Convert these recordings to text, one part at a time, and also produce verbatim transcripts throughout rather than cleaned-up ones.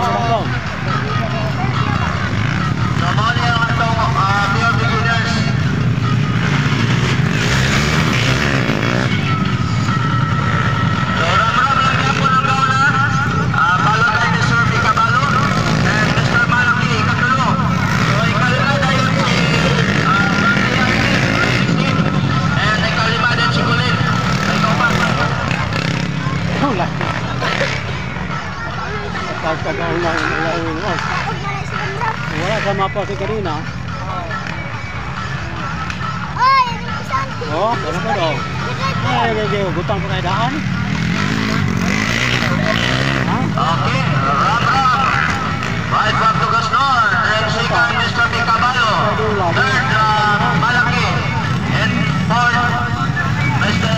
Wala sama pa si kanina. Oh, ano ba daw? Ay, ay, ay, gutang pa kayo daan. Okay, ram ram. Right back to Gaston. And second, Mister Picabalo. Third, uh, Malaki. And fourth, Mister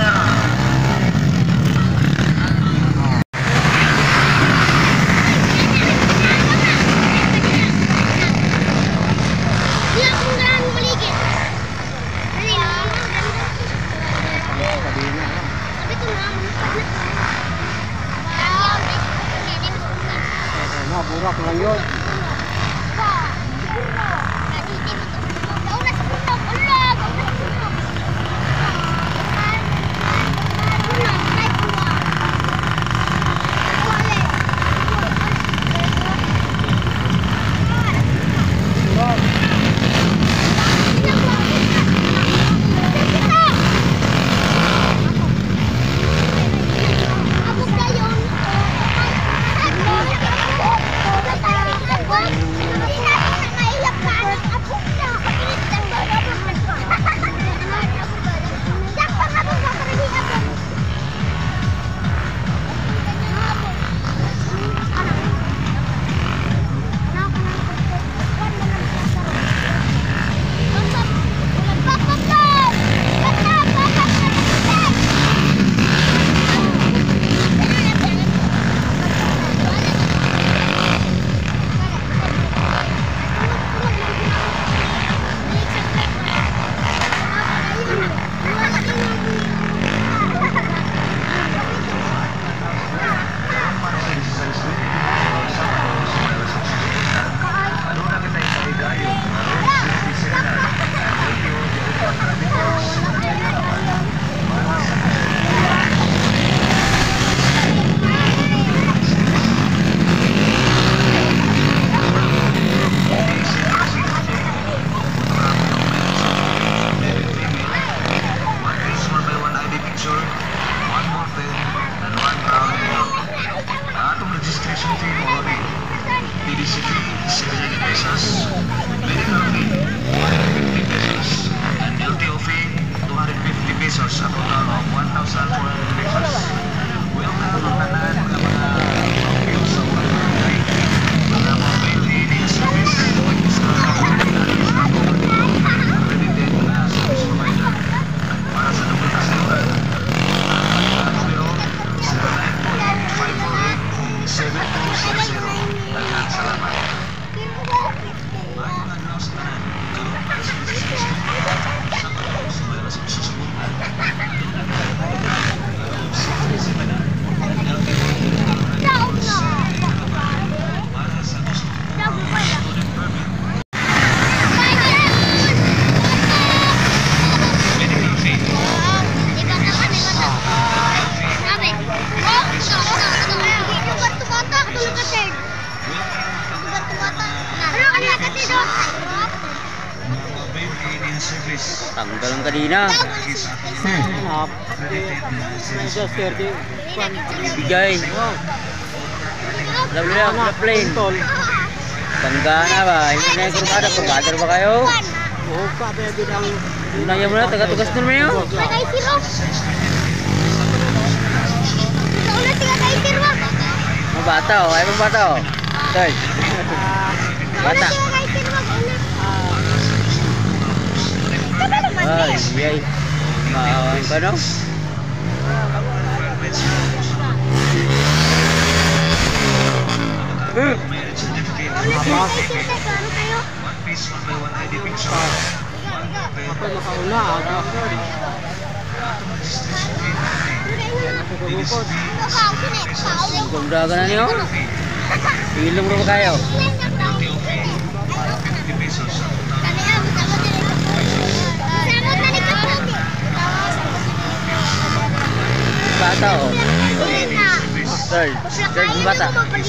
burak lang yun. Tanggal ang kanina. Hanap. Just thirty. Bigay. Labi lang, plane. Tangga na ba? Hindi na yung kurmada. Kurmada ba kayo? Oo, kabe bilang. Unaya mo na, taga-tugas nun mo yun. Mga bata o, ay mga bata o. Third. Bata. Ay, ay. Maawang ka no? Hmm. Ako makauna, aga. Gumdaga na niyo? Ilong ro kayo. Bata oh. Sir, sir yung bata.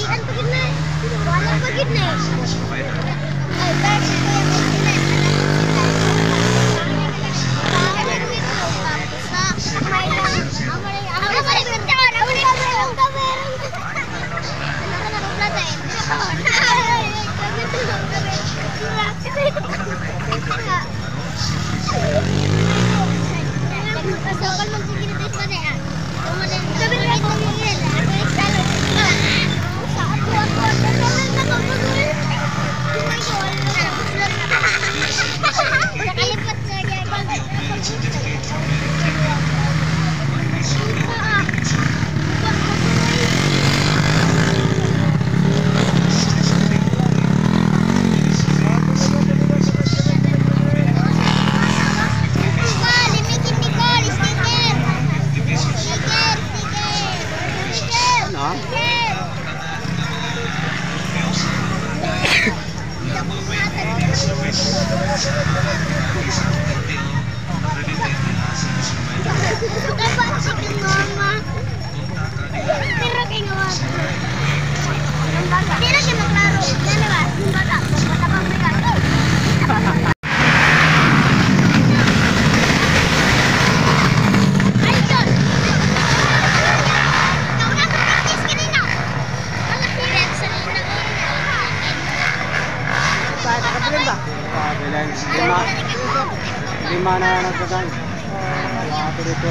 Lima, lima na nagkakan. Wala ito dito.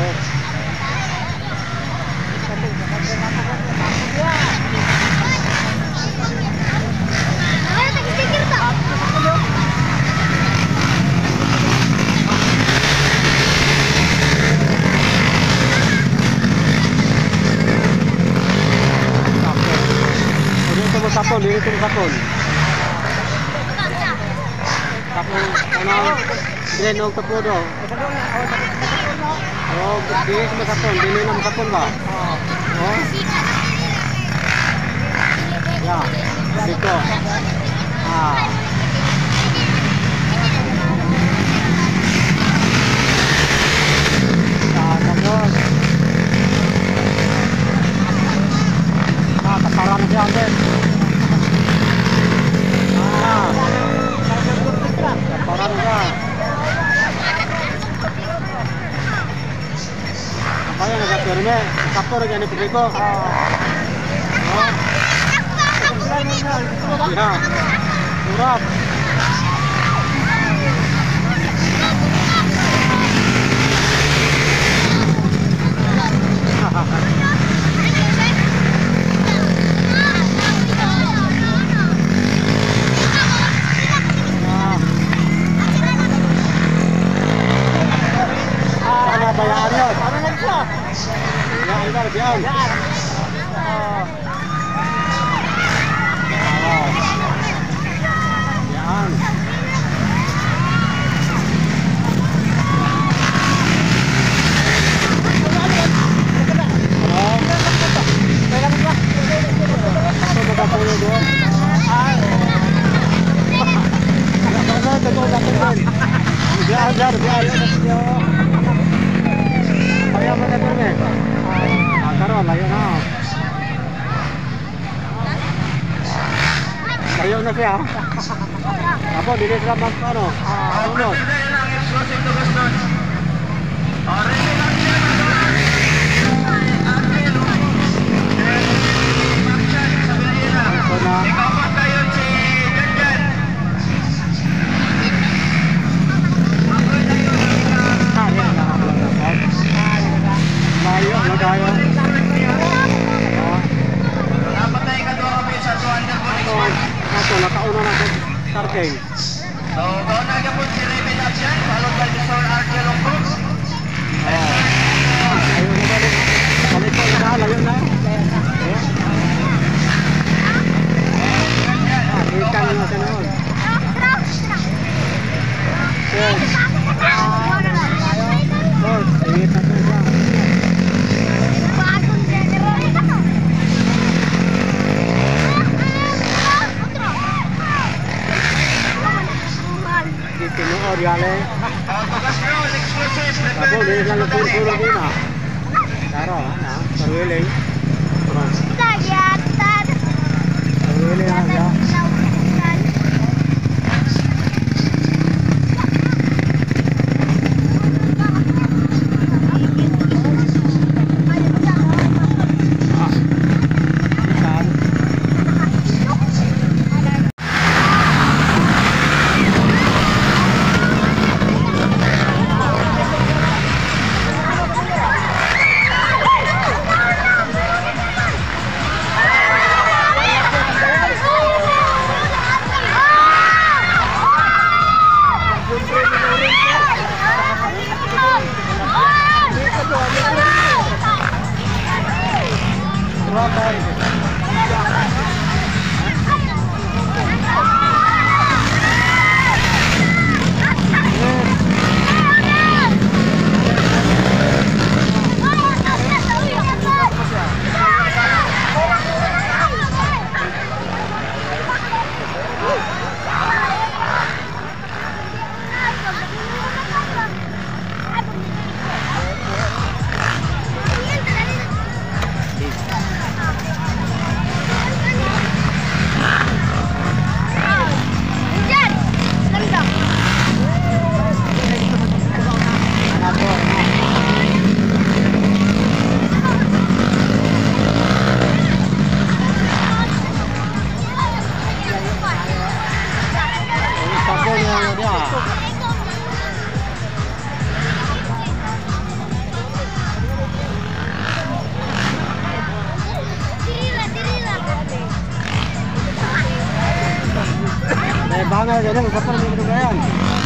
Dito mo sapon, dito mo sapon. Tapos, ano, din og tapudo. Oh, di sa masapon, dili na masapon ba? Oh. Ya, dito. Ah. Tapos. Ah, taparan siya din. Ah. Taparan siya. Kaya nagapirme, kapor gani pagko. Oh. Ya. Murah. Yan. Oh. Yan. Biar, biar, biar. Kaya mo na perme. Karon layo na. Layo na siya. Apo dili sila mag ano? Ah, uno. Layo na tayo. Ito, nakauna na sa starting. So, kauna ka po si Raymond Abjan, followed by Mister Archie Longcruz. Ayun na balik. Balik ko na, layo na. Ikan na sa noon. Yes. Boss, ingit na ito siya. di ale. Oh, tugas nyo, exclusive. Ako, Prepare hindi lang the puro-puro din ah. Taro, ano? Paruwiling. Paruwiling lang siya. Saan? Eh, bangga jadi, kapan minggu depan?